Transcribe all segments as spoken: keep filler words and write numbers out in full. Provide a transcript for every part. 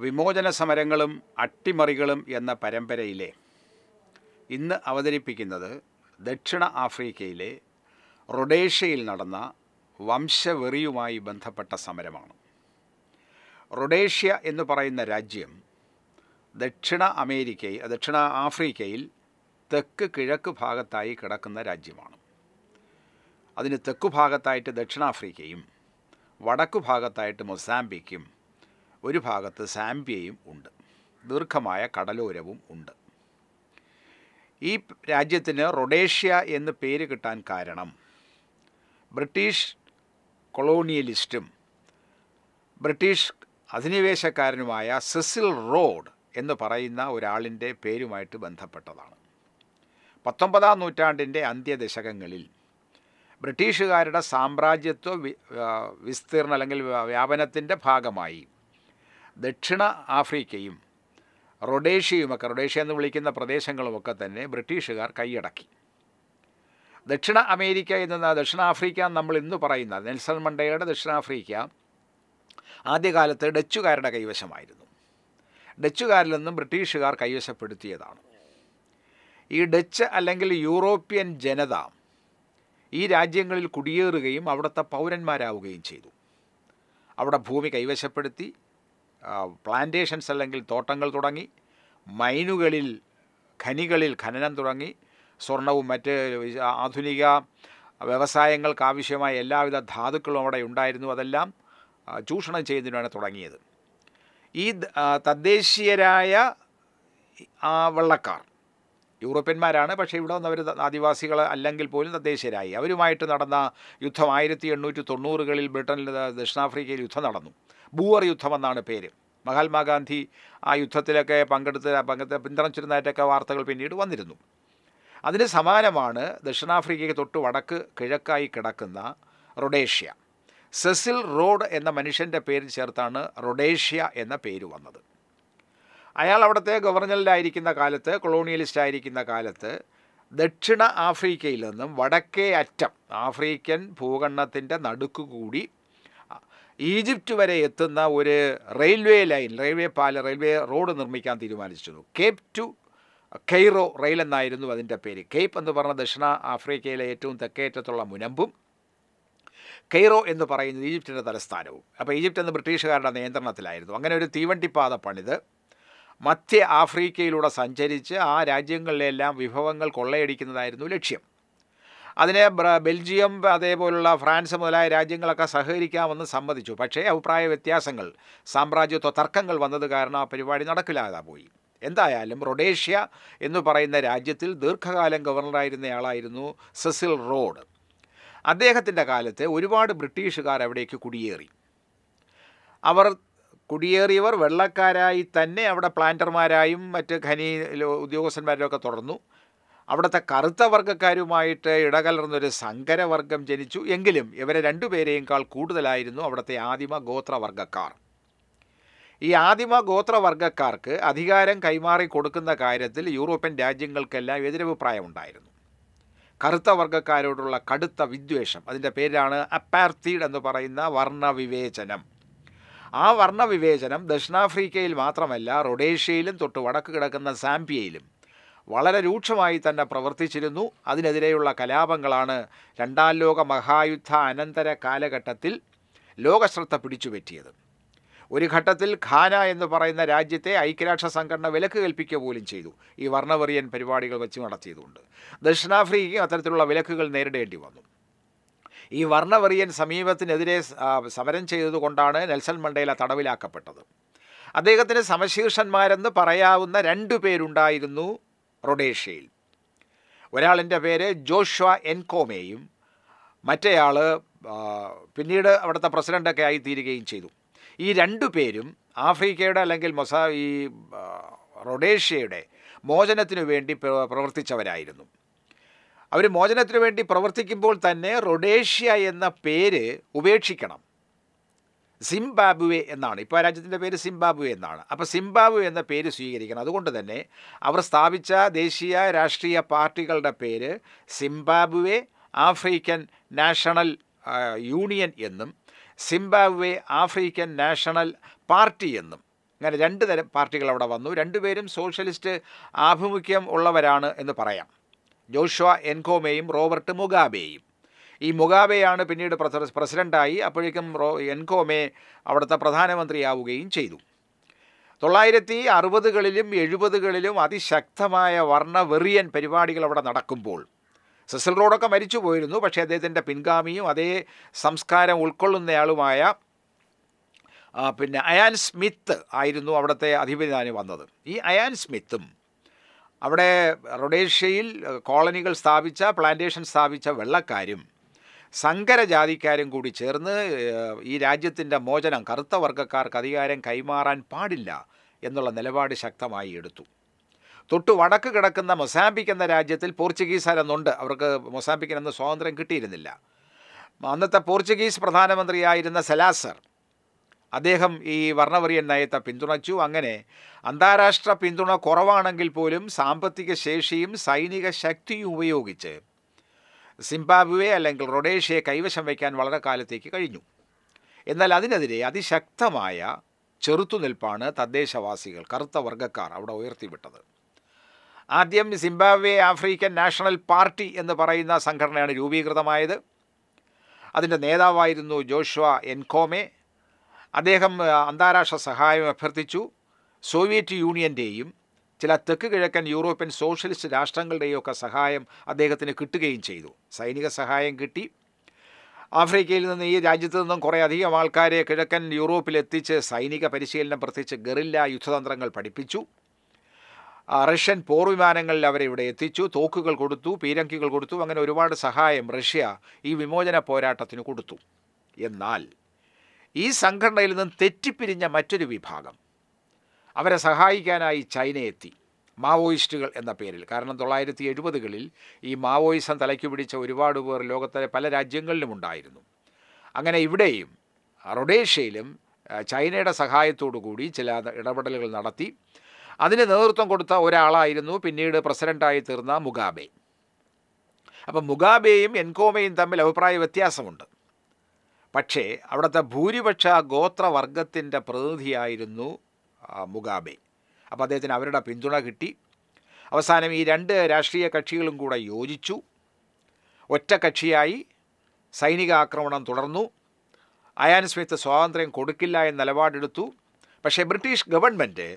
വിമോചന സമരങ്ങളും അട്ടിമറികളും എന്ന പരമ്പരയിലെ ഇന്ന് അവതരിപ്പിക്കുന്നത് ദക്ഷിണ ആഫ്രിക്കയിലെ റൊഡേഷ്യയിൽ നടന്ന വംശവെറിയുമായി ബന്ധപ്പെട്ട സമരമാണ്. റൊഡേഷ്യ എന്ന് പറയുന്ന രാജ്യം ദക്ഷിണ അമേരിക്കയിൽ ദക്ഷിണ ആഫ്രിക്കയിൽ തെക്ക് കിഴക്ക് ഭാഗത്തായി കിടക്കുന്ന രാജ്യമാണ്. അതിന് തെക്കു ഭാഗത്തായിട്ട് ദക്ഷിണാഫ്രിക്കയും വടക്കു ഭാഗത്തായിട്ട് മൊസാംബിക്കും ഒരു ഭാഗത്ത് സാംബിയയും ഉണ്ട്. ദീർഘമായ കടലോരവും ഉണ്ട്. ഈ രാജ്യത്തിന് റൊഡേഷ്യ എന്ന് പേര് കിട്ടാൻ കാരണം ബ്രിട്ടീഷ് കൊളോണിയലിസ്റ്റും ബ്രിട്ടീഷ് അധിനിവേശക്കാരനുമായ സെസിൽ റോഡ് എന്ന് പറയുന്ന ഒരാളിൻ്റെ പേരുമായിട്ട് ബന്ധപ്പെട്ടതാണ്. പത്തൊമ്പതാം നൂറ്റാണ്ടിൻ്റെ അന്ത്യദശകങ്ങളിൽ ബ്രിട്ടീഷുകാരുടെ സാമ്രാജ്യത്വ വിസ്തീർണം അല്ലെങ്കിൽ വ്യാപനത്തിൻ്റെ ഭാഗമായി ദക്ഷിണ ആഫ്രിക്കയും റൊഡേഷ്യയുമൊക്കെ റൊഡേഷ്യ എന്ന് വിളിക്കുന്ന പ്രദേശങ്ങളുമൊക്കെ തന്നെ ബ്രിട്ടീഷുകാർ കൈയടക്കി. ദക്ഷിണ അമേരിക്ക എന്ന ദക്ഷിണാഫ്രിക്ക നമ്മൾ ഇന്ന് പറയുന്ന നെൽസൺ മണ്ടേലയുടെ ദക്ഷിണാഫ്രിക്ക ആദ്യകാലത്ത് ഡച്ചുകാരുടെ കൈവശമായിരുന്നു. ഡച്ചുകാരിൽ നിന്നും ബ്രിട്ടീഷുകാർ കൈവശപ്പെടുത്തിയതാണ്. ഈ ഡച്ച് അല്ലെങ്കിൽ യൂറോപ്യൻ ജനത ഈ രാജ്യങ്ങളിൽ കുടിയേറുകയും അവിടുത്തെ പൗരന്മാരാവുകയും ചെയ്തു. അവിടെ ഭൂമി കൈവശപ്പെടുത്തി പ്ലാന്റേഷൻസ് അല്ലെങ്കിൽ തോട്ടങ്ങൾ തുടങ്ങി, മൈനുകളിൽ ഖനികളിൽ ഖനനം തുടങ്ങി, സ്വർണവും മറ്റ് ആധുനിക വ്യവസായങ്ങൾക്കാവശ്യമായ എല്ലാവിധ ധാതുക്കളും അവിടെ ഉണ്ടായിരുന്നു. അതെല്ലാം ചൂഷണം ചെയ്യുന്നതിനാണ് തുടങ്ങിയത്. ഈ തദ്ദേശീയരായ വെള്ളക്കാർ യൂറോപ്യന്മാരാണ്, പക്ഷേ ഇവിടെ വന്നവർ ആദിവാസികൾ അല്ലെങ്കിൽ പോലും തദ്ദേശീയരായി. അവരുമായിട്ട് നടന്ന യുദ്ധം ആയിരത്തി എണ്ണൂറ്റി തൊണ്ണൂറുകളിൽ ബ്രിട്ടനിൽ ദക്ഷിണാഫ്രിക്കയിൽ യുദ്ധം നടന്നു. ബൂവർ യുദ്ധമെന്നാണ് പേര്. മഹാത്മാഗാന്ധി ആ യുദ്ധത്തിലൊക്കെ പങ്കെടുത്ത് പങ്കെടുത്ത് പിന്തുണച്ചിരുന്നതായിട്ടൊക്കെ വാർത്തകൾ പിന്നീട് വന്നിരുന്നു. അതിന് സമാനമാണ് ദക്ഷിണാഫ്രിക്കയ്ക്ക് തൊട്ട് വടക്ക് കിഴക്കായി കിടക്കുന്ന റൊഡേഷ്യ. സെസിൽ റോഡ് എന്ന മനുഷ്യൻ്റെ പേര് ചേർത്താണ് റൊഡേഷ്യ എന്ന പേര് വന്നത്. അയാൾ അവിടുത്തെ ഗവർണറിലായിരിക്കുന്ന കാലത്ത്, കൊളോണിയലിസ്റ്റ് ആയിരിക്കുന്ന കാലത്ത് ദക്ഷിണ ആഫ്രിക്കയിൽ നിന്നും വടക്കേ അറ്റം ആഫ്രിക്കൻ ഭൂഖണ്ഡത്തിൻ്റെ നടുക്കുകൂടി ഈജിപ്റ്റ് വരെ എത്തുന്ന ഒരു റെയിൽവേ ലൈൻ, റെയിൽവേ പാല റെയിൽവേ റോഡ് നിർമ്മിക്കാൻ തീരുമാനിച്ചിരുന്നു. കേപ്പ് ടു കെയ്റോ റെയിൽ എന്നായിരുന്നു അതിൻ്റെ പേര്. കേപ്പ് എന്ന് പറഞ്ഞ ദക്ഷിണ ആഫ്രിക്കയിലെ ഏറ്റവും തെക്കേറ്റത്തുള്ള മുനമ്പും, കെയ്റോ എന്ന് പറയുന്നത് ഈജിപ്തിൻ്റെ തലസ്ഥാനവും. അപ്പോൾ ഈജിപ്റ്റ് എന്ന് ബ്രിട്ടീഷുകാരുടെ നിയന്ത്രണത്തിലായിരുന്നു. അങ്ങനെ ഒരു തീവണ്ടിപ്പാത പണിത് മധ്യ ആഫ്രിക്കയിലൂടെ സഞ്ചരിച്ച് ആ രാജ്യങ്ങളിലെല്ലാം വിഭവങ്ങൾ കൊള്ളയടിക്കുന്നതായിരുന്നു ലക്ഷ്യം. അതിനെ ബെൽജിയം അതേപോലുള്ള ഫ്രാൻസ് മുതലായ രാജ്യങ്ങളൊക്കെ സഹകരിക്കാമെന്ന് സമ്മതിച്ചു. പക്ഷേ അഭിപ്രായ വ്യത്യാസങ്ങൾ, സാമ്രാജ്യത്വ തർക്കങ്ങൾ വന്നത് കാരണം ആ പരിപാടി നടക്കില്ലാതെ പോയി. എന്തായാലും റൊഡേഷ്യ എന്ന് പറയുന്ന രാജ്യത്തിൽ ദീർഘകാലം ഗവർണറായിരുന്നയാളായിരുന്നു സെസിൽ റോഡ്. അദ്ദേഹത്തിൻ്റെ കാലത്ത് ഒരുപാട് ബ്രിട്ടീഷുകാർ അവിടേക്ക് കുടിയേറി. അവർ കുടിയേറിയവർ വെള്ളക്കാരായി തന്നെ അവിടെ പ്ലാന്റർമാരായും മറ്റ് ഖനി ഉദ്യോഗസ്ഥന്മാരൊക്കെ തുടർന്നു. അവിടുത്തെ കറുത്ത വർഗ്ഗക്കാരുമായിട്ട് ഇടകലർന്നൊരു സങ്കരവർഗം ജനിച്ചു. എങ്കിലും ഇവരെ രണ്ടുപേരെയേക്കാൾ കൂടുതലായിരുന്നു അവിടുത്തെ ആദിമ ഗോത്രവർഗ്ഗക്കാർ. ഈ ആദിമ ഗോത്രവർഗ്ഗക്കാർക്ക് അധികാരം കൈമാറി കൊടുക്കുന്ന കാര്യത്തിൽ യൂറോപ്യൻ രാജ്യങ്ങൾക്കെല്ലാം എതിരഭിപ്രായമുണ്ടായിരുന്നു. കറുത്ത വർഗ്ഗക്കാരോടുള്ള കടുത്ത വിദ്വേഷം, അതിൻ്റെ പേരാണ് അപ്പാർത്തീഡ് എന്ന് പറയുന്ന വർണ്ണവിവേചനം. ആ വർണ്ണവിവേചനം ദക്ഷിണാഫ്രിക്കയിൽ മാത്രമല്ല റൊഡേഷ്യയിലും തൊട്ട് വടക്ക് കിടക്കുന്ന സാംബിയയിലും വളരെ രൂക്ഷമായി തന്നെ പ്രവർത്തിച്ചിരുന്നു. അതിനെതിരെയുള്ള കലാപങ്ങളാണ് രണ്ടാം ലോക മഹായുദ്ധ അനന്തര കാലഘട്ടത്തിൽ ലോകശ്രദ്ധ പിടിച്ചുപറ്റിയത്. ഒരു ഘട്ടത്തിൽ ഘാന എന്ന് പറയുന്ന രാജ്യത്തെ ഐക്യരാഷ്ട്ര സംഘടന വിലക്ക് കൽപ്പിക്കുക പോലും ചെയ്തു, ഈ വർണ്ണവെറിയൻ പരിപാടികൾ വെച്ച് നടത്തിയതുകൊണ്ട്. ദക്ഷിണാഫ്രിക്കയ്ക്ക് അത്തരത്തിലുള്ള വിലക്കുകൾ നേരിടേണ്ടി വന്നു. ഈ വർണ്ണവെറിയൻ സമീപത്തിനെതിരെ സമരം ചെയ്തതുകൊണ്ടാണ് നെൽസൺ മണ്ടേല തടവിലാക്കപ്പെട്ടത്. അദ്ദേഹത്തിന് സമശീർഷന്മാരെന്ന് പറയാവുന്ന രണ്ടു പേരുണ്ടായിരുന്നു റൊഡേഷ്യയിൽ. ഒരാളിൻ്റെ പേര് ജോഷ്വ എൻകോമേയും മറ്റേയാൾ പിന്നീട് അവിടുത്തെ പ്രസിഡൻ്റൊക്കെ ആയി തീരുകയും ചെയ്തു. ഈ രണ്ടു പേരും ആഫ്രിക്കയുടെ അല്ലെങ്കിൽ മൊസാ ഈ റൊഡേഷ്യയുടെ മോചനത്തിനു വേണ്ടി പ്രവർത്തിച്ചവരായിരുന്നു. അവർ മോചനത്തിനു വേണ്ടി പ്രവർത്തിക്കുമ്പോൾ തന്നെ റൊഡേഷ്യ എന്ന പേര് ഉപേക്ഷിക്കണം, സിംബാബ്വെ എന്നാണ്. ഇപ്പോൾ രാജ്യത്തിൻ്റെ പേര് സിംബാബ്വെ എന്നാണ്. അപ്പോൾ സിംബാബ്വെ എന്ന പേര് സ്വീകരിക്കണം. അതുകൊണ്ട് തന്നെ അവർ സ്ഥാപിച്ച ദേശീയ രാഷ്ട്രീയ പാർട്ടികളുടെ പേര് സിംബാബ്വെ ആഫ്രിക്കൻ നാഷണൽ യൂണിയൻ എന്നും സിംബാബ്വെ ആഫ്രിക്കൻ നാഷണൽ പാർട്ടി എന്നും അങ്ങനെ രണ്ട് തരം പാർട്ടികൾ അവിടെ വന്നു. രണ്ടുപേരും സോഷ്യലിസ്റ്റ് ആഭിമുഖ്യം ഉള്ളവരാണ് എന്ന് പറയാം. ജോഷ്വ എൻകോമയും റോബർട്ട് മുഗാബെയും. ഈ മുഗാബെയാണ് പിന്നീട് പ്രസിഡൻ്റായി. അപ്പോഴേക്കും റോ എൻകോമെ അവിടുത്തെ പ്രധാനമന്ത്രിയാവുകയും ചെയ്തു. തൊള്ളായിരത്തി അറുപതുകളിലും എഴുപതുകളിലും അതിശക്തമായ വർണ്ണവെറിയൻ പരിപാടികൾ അവിടെ നടക്കുമ്പോൾ സെസിൽ റോഡൊക്കെ മരിച്ചു പോയിരുന്നു. പക്ഷേ അദ്ദേഹത്തിൻ്റെ പിൻഗാമിയും അതേ സംസ്കാരം ഉൾക്കൊള്ളുന്നയാളുമായ പിന്നെ അയാൻ സ്മിത്ത് ആയിരുന്നു അവിടുത്തെ അധിപതി വന്നത്. ഈ അയാൻ സ്മിത്തും അവിടെ റൊഡേഷ്യയിൽ കോളനികൾ സ്ഥാപിച്ച, പ്ലാന്റേഷൻ സ്ഥാപിച്ച വെള്ളക്കാരും സങ്കരജാതിക്കാരും കൂടി ചേർന്ന് ഈ രാജ്യത്തിൻ്റെ മോചനം, കറുത്ത വർഗ്ഗക്കാർക്ക് അധികാരം കൈമാറാൻ പാടില്ല എന്നുള്ള നിലപാട് ശക്തമായി എടുത്തു. തൊട്ടു വടക്ക് കിടക്കുന്ന മൊസാംബിക് എന്ന രാജ്യത്തിൽ പോർച്ചുഗീസുകാരെന്നുണ്ട്. അവർക്ക് മൊസാംബിക്കിനെന്ന് സ്വാതന്ത്ര്യം കിട്ടിയിരുന്നില്ല. അന്നത്തെ പോർച്ചുഗീസ് പ്രധാനമന്ത്രിയായിരുന്ന സെലാസർ അദ്ദേഹം ഈ വർണ്ണവെറിയൻ നയത്തെ പിന്തുണച്ചു. അങ്ങനെ അന്താരാഷ്ട്ര പിന്തുണ കുറവാണെങ്കിൽ പോലും സാമ്പത്തിക ശേഷിയും സൈനിക ശക്തിയും ഉപയോഗിച്ച് സിംബാബ്വെ അല്ലെങ്കിൽ റൊഡേഷ്യയെ കൈവശം വയ്ക്കാൻ വളരെ കാലത്തേക്ക് കഴിഞ്ഞു. എന്നാൽ അതിനെതിരെ അതിശക്തമായ ചെറുത്തുനിൽപ്പാണ് തദ്ദേശവാസികൾ, കറുത്ത വർഗ്ഗക്കാർ അവിടെ ഉയർത്തിവിട്ടത്. ആദ്യം സിംബാബ്വെ ആഫ്രിക്കൻ നാഷണൽ പാർട്ടി എന്ന് പറയുന്ന സംഘടനയാണ് രൂപീകൃതമായത്. അതിൻ്റെ നേതാവായിരുന്നു ജോഷ്വ എൻകോമെ. അദ്ദേഹം അന്താരാഷ്ട്ര സഹായം അഭ്യർത്ഥിച്ചു. സോവിയറ്റ് യൂണിയൻ്റെയും ചില തെക്ക് കിഴക്കൻ യൂറോപ്യൻ സോഷ്യലിസ്റ്റ് രാഷ്ട്രങ്ങളുടെയും ഒക്കെ സഹായം അദ്ദേഹത്തിന് കിട്ടുകയും ചെയ്തു. സൈനിക സഹായം കിട്ടി. ആഫ്രിക്കയിൽ നിന്ന്, ഈ രാജ്യത്തു നിന്നും കുറേ അധികം ആൾക്കാരെ കിഴക്കൻ യൂറോപ്പിലെത്തിച്ച് സൈനിക പരിശീലനം, പ്രത്യേകിച്ച് ഗറില്ല യുദ്ധതന്ത്രങ്ങൾ പഠിപ്പിച്ചു. റഷ്യൻ പോർവിമാനങ്ങളിൽ അവരെ ഇവിടെ എത്തിച്ചു, തോക്കുകൾ കൊടുത്തു, പീരങ്കികൾ കൊടുത്തു. അങ്ങനെ ഒരുപാട് സഹായം റഷ്യ ഈ വിമോചന പോരാട്ടത്തിന് കൊടുത്തു. എന്നാൽ ഈ സംഘടനയിൽ നിന്നും തെറ്റിപ്പിരിഞ്ഞ മറ്റൊരു വിഭാഗം, അവരെ സഹായിക്കാനായി ചൈന എത്തി, മാവോയിസ്റ്റുകൾ എന്ന പേരിൽ. കാരണം തൊള്ളായിരത്തി എഴുപതുകളിൽ ഈ മാവോയിസം തലയ്ക്ക് പിടിച്ച ഒരുപാട് പേർ ലോകത്തിലെ പല രാജ്യങ്ങളിലും ഉണ്ടായിരുന്നു. അങ്ങനെ ഇവിടെയും റൊഡേഷ്യയിലും ചൈനയുടെ സഹായത്തോടു കൂടി ചില ഇടപെടലുകൾ നടത്തി. അതിന് നേതൃത്വം കൊടുത്ത ഒരാളായിരുന്നു പിന്നീട് പ്രസിഡൻ്റായി തീർന്ന മുഗാബെ. അപ്പം മുഗാബെയും എൻകോമയും തമ്മിൽ അഭിപ്രായ വ്യത്യാസമുണ്ട്. പക്ഷേ അവിടുത്തെ ഭൂരിപക്ഷ ഗോത്രവർഗത്തിൻ്റെ പ്രതിനിധിയായിരുന്നു മുഗാബെ. അപ്പോൾ അദ്ദേഹത്തിന് അവരുടെ പിന്തുണ കിട്ടി. അവസാനം ഈ രണ്ട് രാഷ്ട്രീയ കക്ഷികളും കൂടെ യോജിച്ചു. ഒറ്റ കക്ഷിയായി സൈനിക ആക്രമണം തുടർന്നു. അയാൻ സ്മിത്ത് സ്വാതന്ത്ര്യം കൊടുക്കില്ല എന്ന നിലപാടെടുത്തു. പക്ഷേ ബ്രിട്ടീഷ് ഗവൺമെൻറ്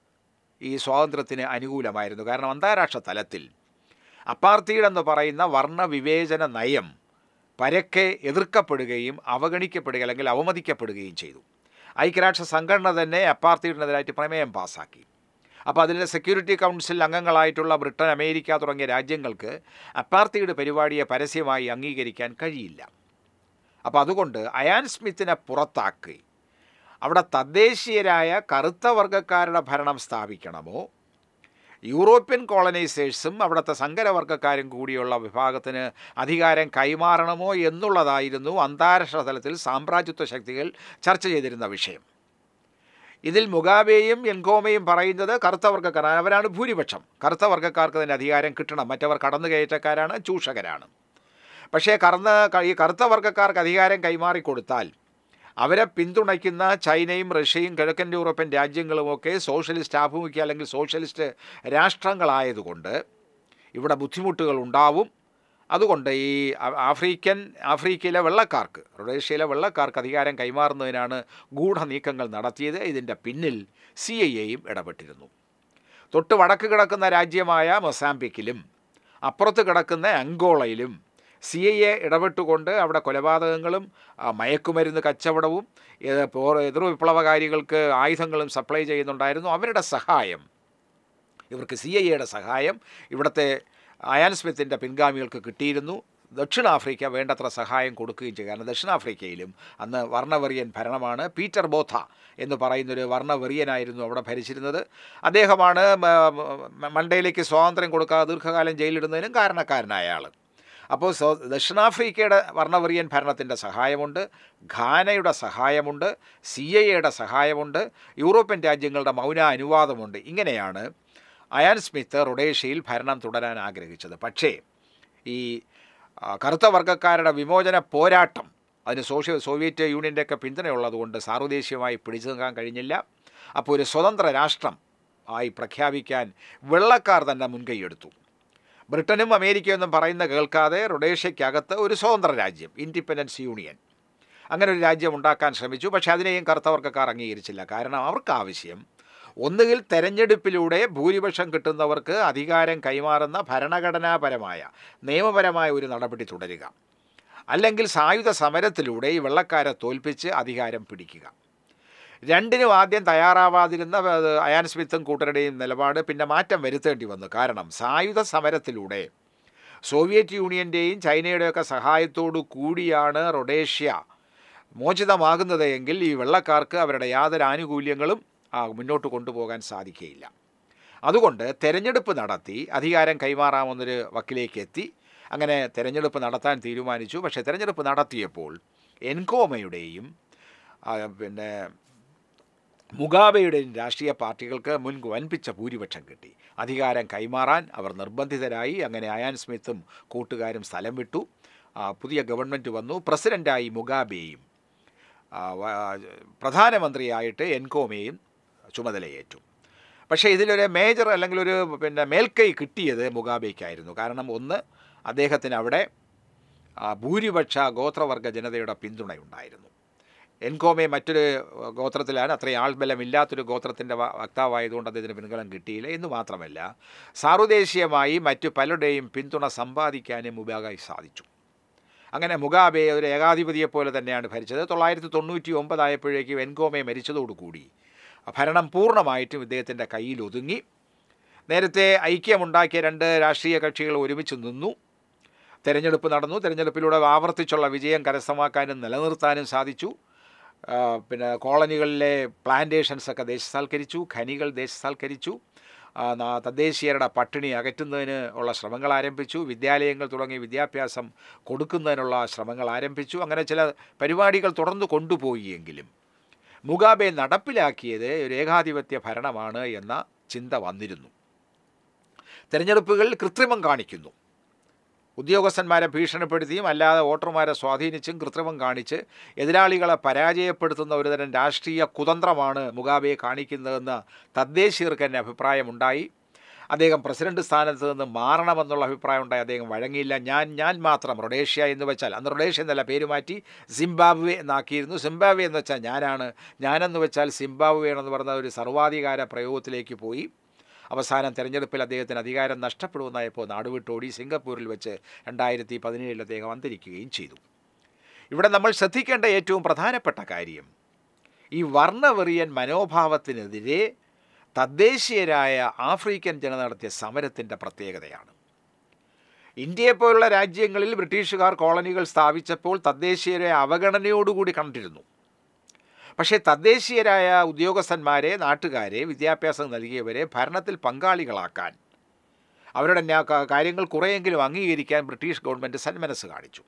ഈ സ്വാതന്ത്ര്യത്തിന് അനുകൂലമായിരുന്നു. കാരണം അന്താരാഷ്ട്ര തലത്തിൽ അപ്പാർത്തീഡ് എന്ന് പറയുന്ന വർണ്ണവിവേചന നയം പരക്കെ എതിർക്കപ്പെടുകയും അവഗണിക്കപ്പെടുകയും അല്ലെങ്കിൽ അവമതിക്കപ്പെടുകയും ചെയ്തു. ഐക്യരാഷ്ട്ര സംഘടന തന്നെ അപ്പാർത്തീഡിനെതിരായിട്ട് പ്രമേയം പാസ്സാക്കി. അപ്പോൾ അതിലെ സെക്യൂരിറ്റി കൗൺസിൽ അംഗങ്ങളായിട്ടുള്ള ബ്രിട്ടൻ, അമേരിക്ക തുടങ്ങിയ രാജ്യങ്ങൾക്ക് അപ്പാർത്തീഡ് പരിപാടിയെ പരസ്യമായി അംഗീകരിക്കാൻ കഴിയില്ല. അപ്പോൾ അതുകൊണ്ട് അയാൻ സ്മിത്തിനെ പുറത്താക്കി അവിടെ തദ്ദേശീയരായ കറുത്ത വർഗ്ഗക്കാരുടെ ഭരണം സ്ഥാപിക്കണമോ, യൂറോപ്യൻ കോളനൈസേഴ്സും അവിടുത്തെ സങ്കരവർഗ്ഗക്കാരും കൂടിയുള്ള വിഭാഗത്തിന് അധികാരം കൈമാറണമോ എന്നുള്ളതായിരുന്നു അന്താരാഷ്ട്ര തലത്തിൽ സാമ്രാജ്യത്വ ശക്തികൾ ചർച്ച ചെയ്തിരുന്ന വിഷയം. ഇതിൽ മുഗാബെയും എൻകോമയും പറയുന്നത് കറുത്ത വർഗ്ഗക്കാർ, അവരാണ് ഭൂരിപക്ഷം, കറുത്ത വർഗ്ഗക്കാർക്ക് തന്നെ അധികാരം കിട്ടണം, മറ്റവർ കടന്നുകയറ്റക്കാരാണ്, ചൂഷകരാണ്. പക്ഷേ കറന്ന ഈ കറുത്ത വർഗ്ഗക്കാർക്ക് അധികാരം കൈമാറിക്കൊടുത്താൽ അവരെ പിന്തുണയ്ക്കുന്ന ചൈനയും റഷ്യയും കിഴക്കൻ യൂറോപ്യൻ രാജ്യങ്ങളുമൊക്കെ സോഷ്യലിസ്റ്റ് ആഭിമുഖ്യം അല്ലെങ്കിൽ സോഷ്യലിസ്റ്റ് രാഷ്ട്രങ്ങളായതുകൊണ്ട് ഇവിടെ ബുദ്ധിമുട്ടുകൾ ഉണ്ടാവും. അതുകൊണ്ട് ഈ ആഫ്രിക്കൻ ആഫ്രിക്കയിലെ വെള്ളക്കാർക്ക്, റൊഡേഷ്യയിലെ വെള്ളക്കാർക്ക് അധികാരം കൈമാറുന്നതിനാണ് ഗൂഢനീക്കങ്ങൾ നടത്തിയത്. ഇതിൻ്റെ പിന്നിൽ സി ഐ എയും ഇടപെട്ടിരുന്നു. തൊട്ട് വടക്ക് കിടക്കുന്ന രാജ്യമായ മൊസാംബിക്കിലും അപ്പുറത്ത് കിടക്കുന്ന അങ്കോളയിലും സി ഐ എ ഇടപെട്ടുകൊണ്ട് അവിടെ കൊലപാതകങ്ങളും മയക്കുമരുന്ന് കച്ചവടവും എതിർ വിപ്ലവകാരികൾക്ക് ആയുധങ്ങളും സപ്ലൈ ചെയ്യുന്നുണ്ടായിരുന്നു. അവരുടെ സഹായം, ഇവർക്ക് സി ഐ എയുടെ സഹായം ഇവിടുത്തെ അയാൻ സ്മിത്തിൻ്റെ പിൻഗാമികൾക്ക് കിട്ടിയിരുന്നു. ദക്ഷിണാഫ്രിക്ക വേണ്ടത്ര സഹായം കൊടുക്കുകയും ചെയ്യും. കാരണം ദക്ഷിണാഫ്രിക്കയിലും അന്ന് വർണ്ണവെറിയൻ ഭരണമാണ്. പീറ്റർ ബോത്ത എന്ന് പറയുന്നൊരു വർണ്ണവെറിയനായിരുന്നു അവിടെ ഭരിച്ചിരുന്നത്. അദ്ദേഹമാണ് മണ്ടയിലേക്ക് സ്വാതന്ത്ര്യം കൊടുക്കാതെ ദീർഘകാലം ജയിലിടുന്നതിനും കാരണക്കാരനായ ആൾ. അപ്പോൾ സോ ദക്ഷിണാഫ്രിക്കയുടെ വർണ്ണവെറിയൻ ഭരണത്തിൻ്റെ സഹായമുണ്ട്, ഘാനയുടെ സഹായമുണ്ട്, സി ഐ എയുടെ സഹായമുണ്ട്, യൂറോപ്യൻ രാജ്യങ്ങളുടെ മൗന അനുവാദമുണ്ട്. ഇങ്ങനെയാണ് അയാൻ സ്മിത്ത് റൊഡേഷ്യയിൽ ഭരണം തുടരാൻ ആഗ്രഹിച്ചത്. പക്ഷേ ഈ കറുത്ത വർഗ്ഗക്കാരുടെ വിമോചന പോരാട്ടം അതിന് സോഷ്യ സോവിയറ്റ് യൂണിയൻ്റെയൊക്കെ പിന്തുണയുള്ളതുകൊണ്ട് സാർവദേശീയമായി പിടിച്ചു നിൽക്കാൻ കഴിഞ്ഞില്ല. അപ്പോൾ ഒരു സ്വതന്ത്ര രാഷ്ട്രം ആയി പ്രഖ്യാപിക്കാൻ വെള്ളക്കാർ തന്നെ മുൻകൈയെടുത്തു. ബ്രിട്ടനും അമേരിക്കയൊന്നും പറയുന്ന കേൾക്കാതെ റൊഡേഷ്യക്കകത്ത് ഒരു സ്വതന്ത്ര രാജ്യം, ഇൻഡിപെൻഡൻസ് യൂണിയൻ, അങ്ങനെ ഒരു രാജ്യം ഉണ്ടാക്കാൻ ശ്രമിച്ചു. പക്ഷേ അതിനെയും കറുത്തവർക്കാർ അംഗീകരിച്ചില്ല. കാരണം അവർക്ക് ആവശ്യം ഒന്നുകിൽ തെരഞ്ഞെടുപ്പിലൂടെ ഭൂരിപക്ഷം കിട്ടുന്നവർക്ക് അധികാരം കൈമാറുന്ന ഭരണഘടനാപരമായ നിയമപരമായ ഒരു നടപടി തുടരുക, അല്ലെങ്കിൽ സായുധ സമരത്തിലൂടെ ഈ വെള്ളക്കാരെ തോൽപ്പിച്ച് അധികാരം പിടിക്കുക. രണ്ടിനും ആദ്യം തയ്യാറാവാതിരുന്ന അയാൻ സ്മിത്തും കൂട്ടരുടെയും നിലപാട് പിന്നെ മാറ്റം വരുത്തേണ്ടി വന്നു. കാരണം സായുധ സമരത്തിലൂടെ സോവിയറ്റ് യൂണിയൻ്റെയും ചൈനയുടെയൊക്കെ സഹായത്തോടു കൂടിയാണ് റൊഡേഷ്യ മോചിതമാകുന്നത് എങ്കിൽ ഈ വെള്ളക്കാർക്ക് അവരുടെ യാതൊരു ആനുകൂല്യങ്ങളും മുന്നോട്ട് കൊണ്ടുപോകാൻ സാധിക്കുകയില്ല. അതുകൊണ്ട് തെരഞ്ഞെടുപ്പ് നടത്തി അധികാരം കൈമാറാമെന്നൊരു വക്കിലേക്ക് എത്തി. അങ്ങനെ തെരഞ്ഞെടുപ്പ് നടത്താൻ തീരുമാനിച്ചു. പക്ഷേ തെരഞ്ഞെടുപ്പ് നടത്തിയപ്പോൾ എൻകോമയുടെയും പിന്നെ മുഗാബെയുടെയും രാഷ്ട്രീയ പാർട്ടികൾക്ക് മുൻ വൻപിച്ച ഭൂരിപക്ഷം കിട്ടി. അധികാരം കൈമാറാൻ അവർ നിർബന്ധിതരായി. അങ്ങനെ അയാൻ സ്മിത്തും കൂട്ടുകാരും സ്ഥലം വിട്ടു. പുതിയ ഗവൺമെൻറ് വന്നു. പ്രസിഡൻ്റായി മുഗാബെയും പ്രധാനമന്ത്രിയായിട്ട് എൻകോമയും ചുമതലയേറ്റു. പക്ഷേ ഇതിലൊരു മേജർ അല്ലെങ്കിൽ ഒരു പിന്നെ മേൽക്കൈ കിട്ടിയത് മുഗാബെയ്ക്കായിരുന്നു. കാരണം ഒന്ന്, അദ്ദേഹത്തിന് അവിടെ ഭൂരിപക്ഷ ഗോത്രവർഗ ജനതയുടെ പിന്തുണയുണ്ടായിരുന്നു. എൻകോമെ മറ്റൊരു ഗോത്രത്തിലാണ്, അത്രയും ആൾബലമില്ലാത്തൊരു ഗോത്രത്തിൻ്റെ വക്താവായതുകൊണ്ട് അദ്ദേഹത്തിന് പിൻബലം കിട്ടിയില്ല. എന്ന് മാത്രമല്ല, സാർവദേശീയമായി മറ്റു പലരുടെയും പിന്തുണ സമ്പാദിക്കാനും മുഗാബെ സാധിച്ചു. അങ്ങനെ മുഗാബെ ഒരു ഏകാധിപതിയെപ്പോലെ തന്നെയാണ് ഭരിച്ചത്. തൊള്ളായിരത്തി തൊണ്ണൂറ്റി ഒമ്പതായപ്പോഴേക്കും എൻകോമെ മരിച്ചതോടുകൂടി ഭരണം പൂർണ്ണമായിട്ടും ഇദ്ദേഹത്തിൻ്റെ കയ്യിൽ ഒതുങ്ങി. നേരത്തെ ഐക്യമുണ്ടാക്കിയ രണ്ട് രാഷ്ട്രീയ കക്ഷികൾ ഒരുമിച്ച് നിന്നു. തെരഞ്ഞെടുപ്പ് നടന്നു. തെരഞ്ഞെടുപ്പിലൂടെ ആവർത്തിച്ചുള്ള വിജയം കരസ്ഥമാക്കാനും നിലനിർത്താനും സാധിച്ചു. പിന്നെ കോളനികളിലെ പ്ലാന്റേഷൻസൊക്കെ ദേശസാൽക്കരിച്ചു, ഖനികൾ ദേശസാൽക്കരിച്ചു, തദ്ദേശീയരുടെ പട്ടിണി അകറ്റുന്നതിന് ഉള്ള ശ്രമങ്ങൾ ആരംഭിച്ചു, വിദ്യാലയങ്ങൾ തുടങ്ങി വിദ്യാഭ്യാസം കൊടുക്കുന്നതിനുള്ള ശ്രമങ്ങൾ ആരംഭിച്ചു. അങ്ങനെ ചില പരിപാടികൾ തുടർന്ന് കൊണ്ടുപോയി. എങ്കിലും മുഗാബെ നടപ്പിലാക്കിയത് ഒരു ഏകാധിപത്യ ഭരണമാണ് എന്ന ചിന്ത വന്നിരുന്നു. തെരഞ്ഞെടുപ്പുകൾ കൃത്രിമം കാണിക്കുന്നു. ഉദ്യോഗസ്ഥന്മാരെ ഭീഷണിപ്പെടുത്തിയും അല്ലാതെ വോട്ടർമാരെ സ്വാധീനിച്ചും കൃത്രിമം കാണിച്ച് എതിരാളികളെ പരാജയപ്പെടുത്തുന്ന ഒരുതരം രാഷ്ട്രീയ കുതന്ത്രമാണ് മുഗാബെ കാണിക്കുന്നതെന്ന് തദ്ദേശീയർക്ക് തന്നെ അഭിപ്രായമുണ്ടായി. അദ്ദേഹം പ്രസിഡന്റ് സ്ഥാനത്ത് നിന്ന് മാറണമെന്നുള്ള അഭിപ്രായമുണ്ടായി. അദ്ദേഹം വഴങ്ങിയില്ല. ഞാൻ ഞാൻ മാത്രം റൊഡേഷ്യ എന്ന് വെച്ചാൽ, അന്ന് റൊഡേഷ്യ എന്നല്ല പേര് മാറ്റി സിംബാബ്വെ എന്നാക്കിയിരുന്നു. സിംബാബ്വെ എന്ന് വെച്ചാൽ ഞാനാണ്, ഞാനെന്ന് വെച്ചാൽ സിംബാബ്വെ എന്ന് പറഞ്ഞ ഒരു സർവാധികാര പ്രയോഗത്തിലേക്ക് പോയി. അവസാനം തെരഞ്ഞെടുപ്പിൽ അദ്ദേഹത്തിന് അധികാരം നഷ്ടപ്പെടുമെന്നായപ്പോൾ നാടുവിട്ടോടി സിംഗപ്പൂരിൽ വെച്ച് രണ്ടായിരത്തി പതിനേഴിൽ അദ്ദേഹം അന്തരിക്കുകയും ചെയ്തു. ഇവിടെ നമ്മൾ ശ്രദ്ധിക്കേണ്ട ഏറ്റവും പ്രധാനപ്പെട്ട കാര്യം ഈ വർണ്ണവെറിയൻ മനോഭാവത്തിനെതിരെ തദ്ദേശീയരായ ആഫ്രിക്കൻ ജനത നടത്തിയ സമരത്തിൻ്റെ പ്രത്യേകതയാണ്. ഇന്ത്യയെപ്പോലുള്ള രാജ്യങ്ങളിൽ ബ്രിട്ടീഷുകാർ കോളനികൾ സ്ഥാപിച്ചപ്പോൾ തദ്ദേശീയരെ അവഗണനയോടുകൂടി കണ്ടിരുന്നു. പക്ഷേ തദ്ദേശീയരായ ഉദ്യോഗസ്ഥന്മാരെ, നാട്ടുകാരെ, വിദ്യാഭ്യാസം നൽകിയവരെ ഭരണത്തിൽ പങ്കാളികളാക്കാൻ, അവരുടെ കാര്യങ്ങൾ കുറേയെങ്കിലും അംഗീകരിക്കാൻ ബ്രിട്ടീഷ് ഗവൺമെൻറ് സന്മനസ് കാണിച്ചു.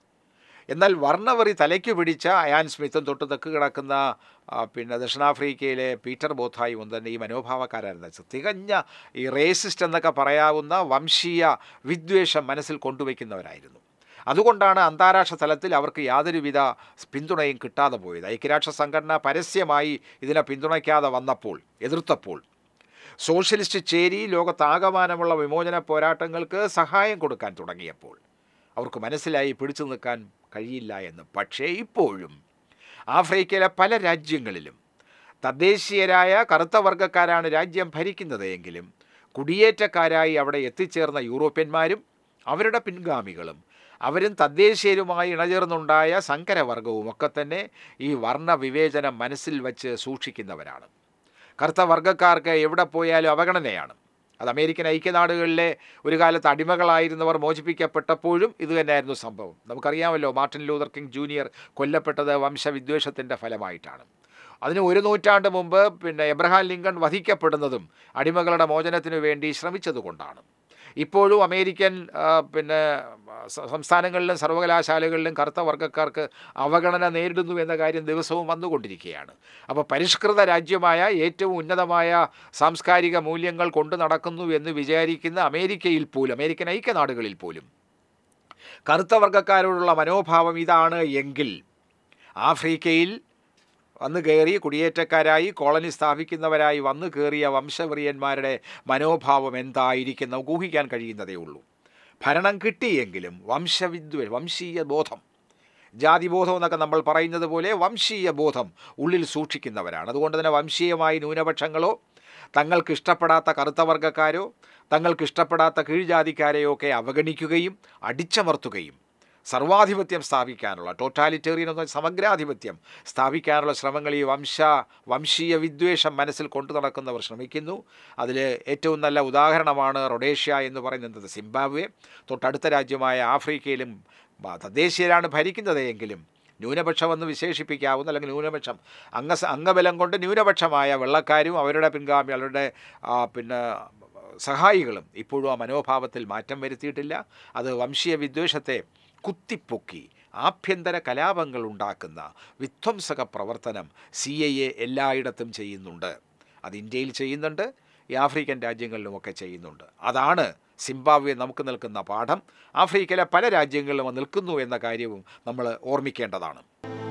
എന്നാൽ വർണ്ണവെറി തലയ്ക്ക് പിടിച്ച അയാൻ സ്മിത്തും തൊട്ട് തെക്ക് കിടക്കുന്ന പിന്നെ ദക്ഷിണാഫ്രിക്കയിലെ പീറ്റർ ബോത്തായും ഒന്നും തന്നെ ഈ മനോഭാവക്കാരായിരുന്നു. തികഞ്ഞ ഈ റേസിസ്റ്റ് എന്നൊക്കെ പറയാവുന്ന വംശീയ വിദ്വേഷം മനസ്സിൽ കൊണ്ടുവയ്ക്കുന്നവരായിരുന്നു. അതുകൊണ്ടാണ് അന്താരാഷ്ട്ര തലത്തിൽ അവർക്ക് യാതൊരുവിധ പിന്തുണയും കിട്ടാതെ പോയത്. ഐക്യരാഷ്ട്ര സംഘടന പരസ്യമായി ഇതിനെ പിന്തുണയ്ക്കാതെ വന്നപ്പോൾ, എതിർത്തപ്പോൾ, സോഷ്യലിസ്റ്റ് ചേരി ലോകത്താകമാനമുള്ള വിമോചന പോരാട്ടങ്ങൾക്ക് സഹായം കൊടുക്കാൻ തുടങ്ങിയപ്പോൾ അവർക്ക് മനസ്സിലായി പിടിച്ചു നിൽക്കാൻ കഴിയില്ല എന്ന്. പക്ഷേ ഇപ്പോഴും ആഫ്രിക്കയിലെ പല രാജ്യങ്ങളിലും തദ്ദേശീയരായ കറുത്ത വർഗ്ഗക്കാരാണ് രാജ്യം ഭരിക്കുന്നത് എങ്കിലും കുടിയേറ്റക്കാരായി അവിടെ എത്തിച്ചേർന്ന യൂറോപ്യന്മാരും അവരുടെ പിൻഗാമികളും അവരും തദ്ദേശീയരുമായി ഇണചേർന്നുണ്ടായ സങ്കരവർഗവും ഒക്കെ തന്നെ ഈ വർണ്ണവിവേചനം മനസ്സിൽ വച്ച് സൂക്ഷിക്കുന്നവരാണ്. കറുത്ത വർഗ്ഗക്കാർക്ക് എവിടെ പോയാലും അവഗണനയാണ്. അത് അമേരിക്കൻ ഐക്യനാടുകളിലെ ഒരു കാലത്ത് അടിമകളായിരുന്നവർ മോചിപ്പിക്കപ്പെട്ടപ്പോഴും ഇത് തന്നെയായിരുന്നു സംഭവം. നമുക്കറിയാമല്ലോ, മാർട്ടിൻ ലൂതർ കിങ് ജൂനിയർ കൊല്ലപ്പെട്ടത് വംശവിദ്വേഷത്തിൻ്റെ ഫലമായിട്ടാണ്. അതിന് ഒരു നൂറ്റാണ്ട് മുമ്പ് പിന്നെ എബ്രഹാം ലിങ്കൺ വധിക്കപ്പെടുന്നതും അടിമകളുടെ മോചനത്തിനു വേണ്ടി ശ്രമിച്ചതുകൊണ്ടാണ്. ഇപ്പോഴും അമേരിക്കൻ പിന്നെ സംസ്ഥാനങ്ങളിലും സർവകലാശാലകളിലും കറുത്ത വർഗ്ഗക്കാർക്ക് അവഗണന നേരിടുന്നു എന്ന കാര്യം ദിവസവും വന്നുകൊണ്ടിരിക്കുകയാണ്. അപ്പോൾ പരിഷ്കൃത രാജ്യമായ ഏറ്റവും ഉന്നതമായ സാംസ്കാരിക മൂല്യങ്ങൾ കൊണ്ടു നടക്കുന്നു എന്ന് വിചാരിക്കുന്ന അമേരിക്കയിൽ പോലും, അമേരിക്കൻ ഐക്യനാടുകളിൽ പോലും കറുത്ത വർഗ്ഗക്കാരോടുള്ള മനോഭാവം ഇതാണ് എങ്കിൽ ആഫ്രിക്കയിൽ വന്നു കയറി കുടിയേറ്റക്കാരായി കോളനി സ്ഥാപിക്കുന്നവരായി വന്നു കയറിയ വംശവെറിയന്മാരുടെ മനോഭാവം എന്തായിരിക്കും നമുക്ക് ഊഹിക്കാൻ കഴിയുന്നതേ ഉള്ളൂ. ഭരണം കിട്ടിയെങ്കിലും വംശവിദ്വ വംശീയ ബോധം, ജാതിബോധം എന്നൊക്കെ നമ്മൾ പറയുന്നത് പോലെ വംശീയ ബോധം ഉള്ളിൽ സൂക്ഷിക്കുന്നവരാണ്. അതുകൊണ്ട് തന്നെ വംശീയമായി ന്യൂനപക്ഷങ്ങളോ തങ്ങൾക്കിഷ്ടപ്പെടാത്ത കറുത്ത വർഗ്ഗക്കാരോ തങ്ങൾക്കിഷ്ടപ്പെടാത്ത കീഴ്ജാതിക്കാരെയോ ഒക്കെ അവഗണിക്കുകയും അടിച്ചമർത്തുകയും സർവാധിപത്യം സ്ഥാപിക്കാനുള്ള, ടോട്ടാലിറ്റേറിയൻ എന്ന സമഗ്രാധിപത്യം സ്ഥാപിക്കാനുള്ള ശ്രമങ്ങൾ ഈ വംശ വംശീയ വിദ്വേഷം മനസ്സിൽ കൊണ്ടു നടക്കുന്നവർ ശ്രമിക്കുന്നു. അതിൽ ഏറ്റവും നല്ല ഉദാഹരണമാണ് റൊഡേഷ്യ എന്ന് പറയുന്നത്, സിംബാബ്വെ. തൊട്ടടുത്ത രാജ്യമായ ആഫ്രിക്കയിലും തദ്ദേശീയരാണ് ഭരിക്കുന്നത് എങ്കിലും ന്യൂനപക്ഷമെന്ന് വിശേഷിപ്പിക്കാവുന്ന അല്ലെങ്കിൽ ന്യൂനപക്ഷം അംഗ അംഗബലം കൊണ്ട് ന്യൂനപക്ഷമായ വെള്ളക്കാരും അവരുടെ പിൻഗാമി അവരുടെ പിന്നെ സഹായികളും ഇപ്പോഴും ആ മനോഭാവത്തിൽ മാറ്റം വരുത്തിയിട്ടില്ല. അത് വംശീയ വിദ്വേഷത്തെ കുത്തിപ്പൊക്കി ആഭ്യന്തര കലാപങ്ങൾ ഉണ്ടാക്കുന്ന വിധ്വംസക പ്രവർത്തനം സി ഐ എ എല്ലായിടത്തും ചെയ്യുന്നുണ്ട്. അത് ഇന്ത്യയിൽ ചെയ്യുന്നുണ്ട്, ഈ ആഫ്രിക്കൻ രാജ്യങ്ങളിലുമൊക്കെ ചെയ്യുന്നുണ്ട്. അതാണ് സിംബാബ്വെ നമുക്ക് നിൽക്കുന്ന പാഠം. ആഫ്രിക്കയിലെ പല രാജ്യങ്ങളിലും നിൽക്കുന്നു എന്ന കാര്യവും നമ്മൾ ഓർമ്മിക്കേണ്ടതാണ്.